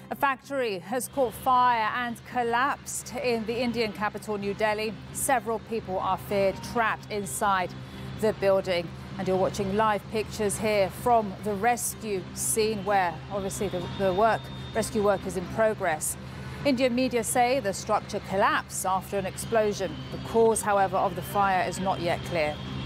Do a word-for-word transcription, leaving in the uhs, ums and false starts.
A factory has caught fire and collapsed in the Indian capital, New Delhi. Several people are feared trapped inside the building. And you're watching live pictures here from the rescue scene where obviously the, the work, rescue work is in progress. Indian media say the structure collapsed after an explosion. The cause, however, of the fire is not yet clear.